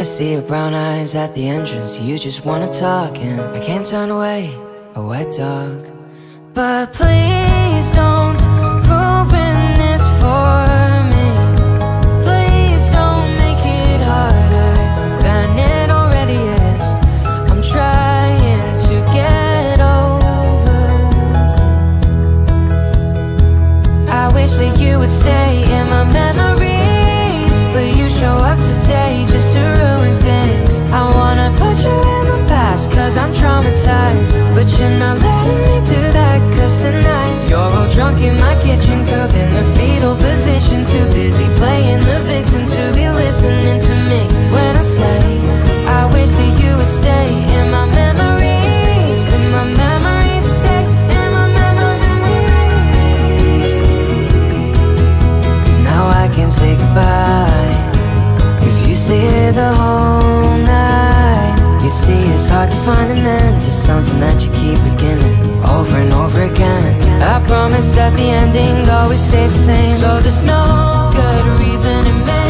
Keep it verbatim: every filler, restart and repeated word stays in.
I see your brown eyes at the entrance. You just wanna talk and I can't turn away, a wet dog. But please don't ruin this for me. Please don't make it harder than it already is. I'm trying to get over. I wish that you would stay in my memories, but you show up today just to ruin things. I wanna put you in the past cause I'm traumatized, but you're not letting me do that cause tonight you're all drunk in my kitchen, curled in the fetal position, too busy playing the victim to be listening to me when I say I wish that you would stay in my memories, in my memories, stay in my memories. Now I can say goodbye if you stay here the whole night. You see, it's hard to find an end to something that you keep beginning over and over again. I promise that the ending always stays the same, so there's no good reason it may